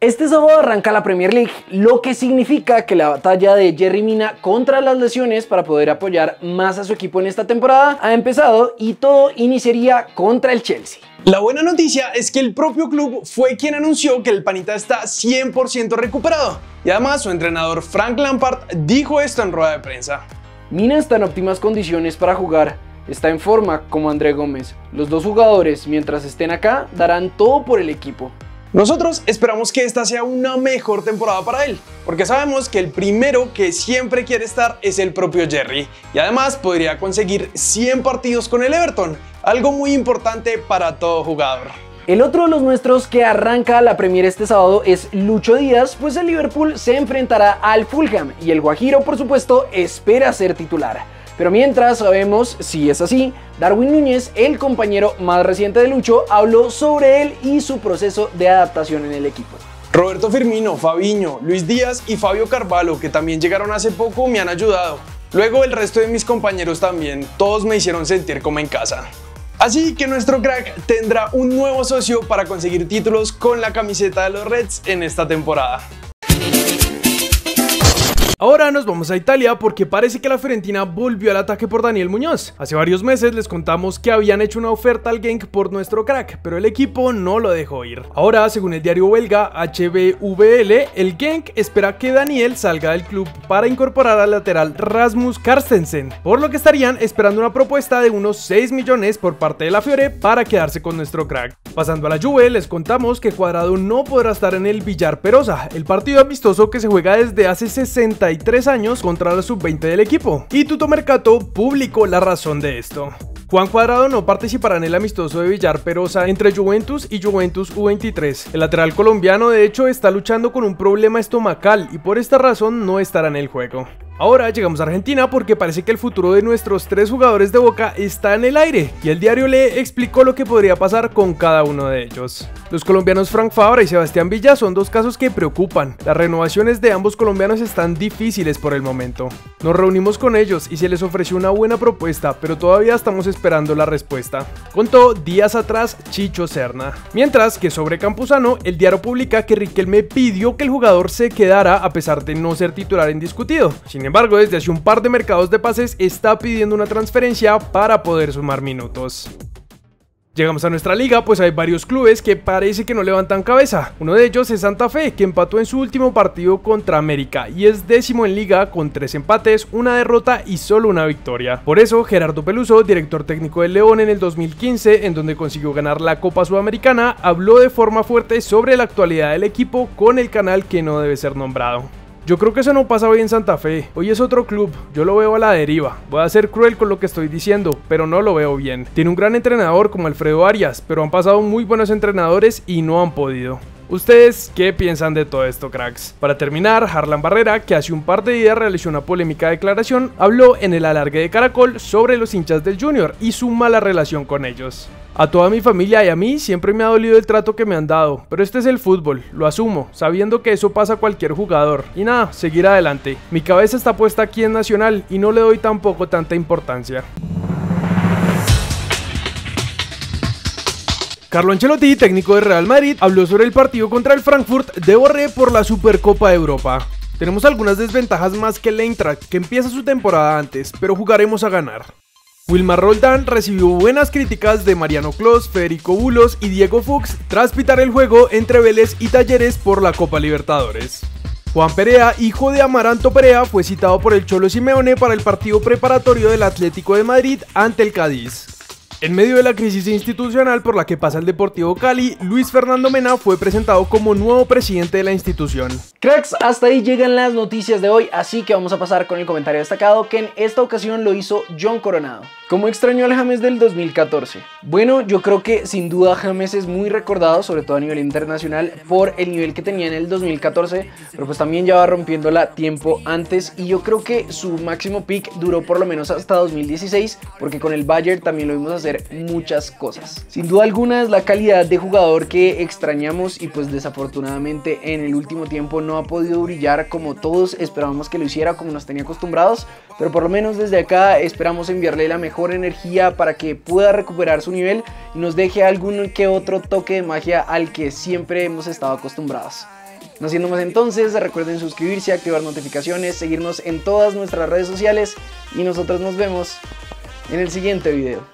Este sábado arranca la Premier League, lo que significa que la batalla de Yerry Mina contra las lesiones para poder apoyar más a su equipo en esta temporada ha empezado y todo iniciaría contra el Chelsea. La buena noticia es que el propio club fue quien anunció que el panita está 100% recuperado y además su entrenador Frank Lampard dijo esto en rueda de prensa. Mina está en óptimas condiciones para jugar, está en forma como André Gómez. Los dos jugadores, mientras estén acá, darán todo por el equipo. Nosotros esperamos que esta sea una mejor temporada para él, porque sabemos que el primero que siempre quiere estar es el propio Yerry, y además podría conseguir 100 partidos con el Everton, algo muy importante para todo jugador. El otro de los nuestros que arranca la Premier este sábado es Lucho Díaz, pues el Liverpool se enfrentará al Fulham y el Guajiro, por supuesto, espera ser titular. Pero mientras sabemos si es así, Darwin Núñez, el compañero más reciente de Lucho, habló sobre él y su proceso de adaptación en el equipo. Roberto Firmino, Fabinho, Luis Díaz y Fabio Carvalho, que también llegaron hace poco, me han ayudado. Luego el resto de mis compañeros también, todos me hicieron sentir como en casa. Así que nuestro crack tendrá un nuevo socio para conseguir títulos con la camiseta de los Reds en esta temporada. Ahora nos vamos a Italia porque parece que la Fiorentina volvió al ataque por Daniel Muñoz. Hace varios meses les contamos que habían hecho una oferta al Genk por nuestro crack, pero el equipo no lo dejó ir. Ahora, según el diario belga HBVL, el Genk espera que Daniel salga del club para incorporar al lateral Rasmus Carstensen, por lo que estarían esperando una propuesta de unos 6 millones por parte de la Fiore para quedarse con nuestro crack. Pasando a la Juve, les contamos que Cuadrado no podrá estar en el Villar Perosa, el partido amistoso que se juega desde hace 63 años contra la sub-20 del equipo, y Tutto Mercato publicó la razón de esto. Juan Cuadrado no participará en el amistoso de Villar Perosa entre Juventus y Juventus U23. El lateral colombiano de hecho está luchando con un problema estomacal y por esta razón no estará en el juego. Ahora llegamos a Argentina porque parece que el futuro de nuestros 3 jugadores de Boca está en el aire y el diario Le explicó lo que podría pasar con cada uno de ellos. Los colombianos Frank Fabra y Sebastián Villa son 2 casos que preocupan. Las renovaciones de ambos colombianos están difíciles por el momento. Nos reunimos con ellos y se les ofreció una buena propuesta, pero todavía estamos esperando la respuesta, contó días atrás Chicho Serna. Mientras que sobre Campuzano, el diario publica que Riquelme pidió que el jugador se quedara a pesar de no ser titular indiscutido. Sin embargo, desde hace un par de mercados de pases está pidiendo una transferencia para poder sumar minutos. Llegamos a nuestra liga, pues hay varios clubes que parece que no levantan cabeza. Uno de ellos es Santa Fe, que empató en su último partido contra América y es 10º en liga con 3 empates, 1 derrota y solo 1 victoria. Por eso, Gerardo Peluso, director técnico del León en el 2015, en donde consiguió ganar la Copa Sudamericana, habló de forma fuerte sobre la actualidad del equipo con el canal que no debe ser nombrado. Yo creo que eso no pasa hoy en Santa Fe, hoy es otro club, yo lo veo a la deriva, voy a ser cruel con lo que estoy diciendo, pero no lo veo bien. Tiene un gran entrenador como Alfredo Arias, pero han pasado muy buenos entrenadores y no han podido. ¿Ustedes qué piensan de todo esto, cracks? Para terminar, Harlan Barrera, que hace un par de días realizó una polémica declaración, habló en el alargue de Caracol sobre los hinchas del Junior y su mala relación con ellos. A toda mi familia y a mí siempre me ha dolido el trato que me han dado, pero este es el fútbol, lo asumo, sabiendo que eso pasa a cualquier jugador. Y nada, seguir adelante. Mi cabeza está puesta aquí en Nacional y no le doy tampoco tanta importancia. Carlo Ancelotti, técnico de Real Madrid, habló sobre el partido contra el Frankfurt de Borré por la Supercopa de Europa. Tenemos algunas desventajas más que el Eintracht, que empieza su temporada antes, pero jugaremos a ganar. Wilmar Roldán recibió buenas críticas de Mariano Clos, Federico Bulos y Diego Fuchs tras pitar el juego entre Vélez y Talleres por la Copa Libertadores. Juan Perea, hijo de Amaranto Perea, fue citado por el Cholo Simeone para el partido preparatorio del Atlético de Madrid ante el Cádiz. En medio de la crisis institucional por la que pasa el Deportivo Cali, Luis Fernando Mena fue presentado como nuevo presidente de la institución. Cracks, hasta ahí llegan las noticias de hoy, así que vamos a pasar con el comentario destacado que en esta ocasión lo hizo John Coronado. ¿Cómo extrañó al James del 2014? Bueno, yo creo que sin duda James es muy recordado, sobre todo a nivel internacional, por el nivel que tenía en el 2014, pero pues también ya va rompiéndola tiempo antes y yo creo que su máximo peak duró por lo menos hasta 2016, porque con el Bayern también lo vimos hacer muchas cosas. Sin duda alguna es la calidad de jugador que extrañamos y pues desafortunadamente en el último tiempo no ha podido brillar como todos esperábamos que lo hiciera, como nos tenía acostumbrados, pero por lo menos desde acá esperamos enviarle la mejor energía para que pueda recuperar su nivel y nos deje algún que otro toque de magia al que siempre hemos estado acostumbrados. No siendo más entonces, recuerden suscribirse, activar notificaciones, seguirnos en todas nuestras redes sociales y nosotros nos vemos en el siguiente video.